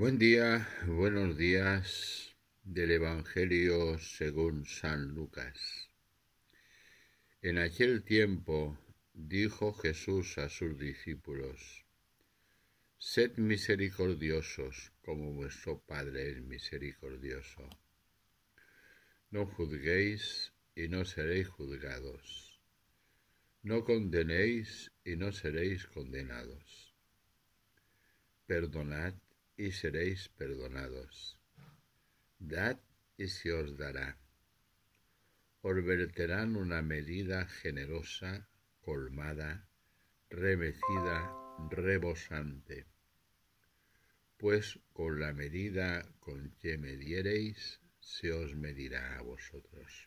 Buen día, buenos días del Evangelio según San Lucas. En aquel tiempo dijo Jesús a sus discípulos: Sed misericordiosos como vuestro Padre es misericordioso. No juzguéis y no seréis juzgados. No condenéis y no seréis condenados. Perdonad y seréis perdonados. Dad y se os dará. Os verterán una medida generosa, colmada, remecida, rebosante. Pues con la medida con que mediereis, se os medirá a vosotros.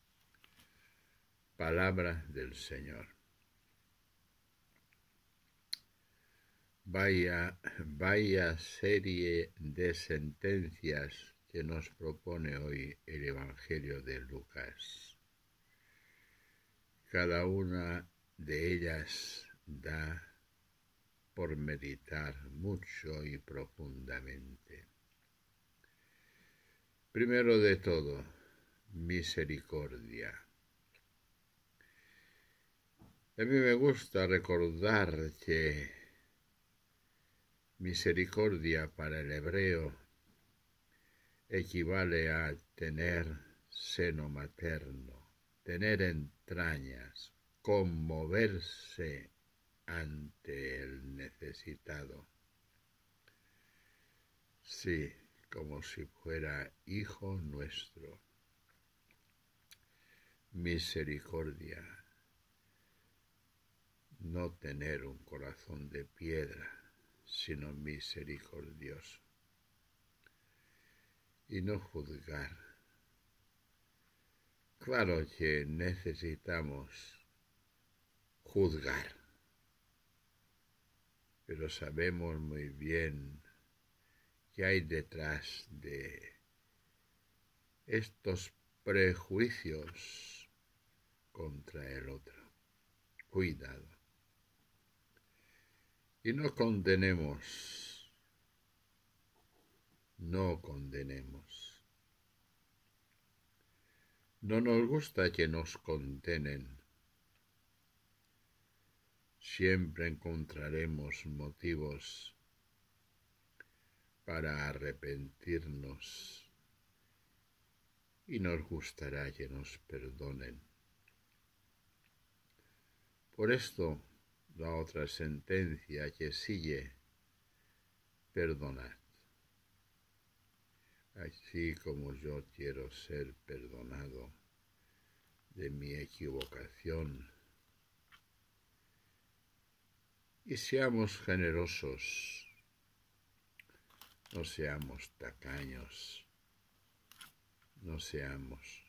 Palabra del Señor. Vaya serie de sentencias que nos propone hoy el Evangelio de Lucas. Cada una de ellas da por meditar mucho y profundamente. Primero de todo, misericordia. A mí me gusta recordar que misericordia para el hebreo equivale a tener seno materno, tener entrañas, conmoverse ante el necesitado. Sí, como si fuera hijo nuestro. Misericordia. No tener un corazón de piedra, sino misericordioso. Y no juzgar. Claro que necesitamos juzgar, pero sabemos muy bien qué hay detrás de estos prejuicios contra el otro. Cuidado. Y no condenemos. No condenemos. No nos gusta que nos condenen. Siempre encontraremos motivos para arrepentirnos y nos gustará que nos perdonen. Por esto, la otra sentencia que sigue: perdonad. Así como yo quiero ser perdonado de mi equivocación. Y seamos generosos, no seamos tacaños, no seamos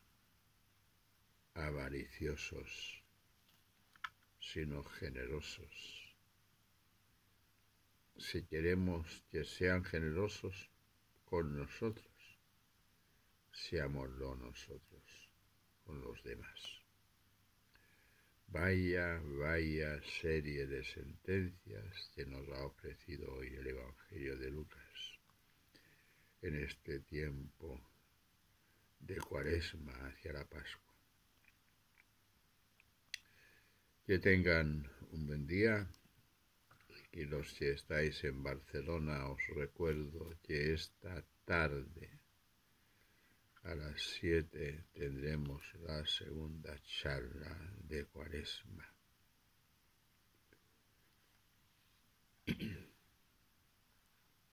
avariciosos, sino generosos. Si queremos que sean generosos con nosotros, seámoslo nosotros con los demás. Vaya serie de sentencias que nos ha ofrecido hoy el Evangelio de Lucas en este tiempo de Cuaresma hacia la Pascua. Que tengan un buen día, y los que estáis en Barcelona os recuerdo que esta tarde a las 7 tendremos la segunda charla de Cuaresma.